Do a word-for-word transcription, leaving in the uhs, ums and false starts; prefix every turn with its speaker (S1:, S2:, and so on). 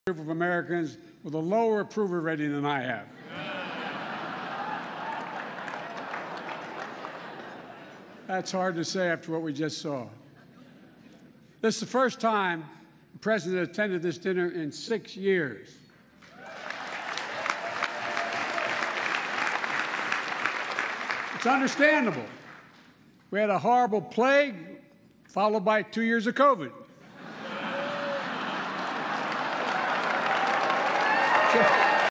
S1: group of Americans with a lower approval rating than I have. That's hard to say after what we just saw. This is the first time the President attended this dinner in six years. It's understandable. We had a horrible plague, followed by two years of COVID. Sure.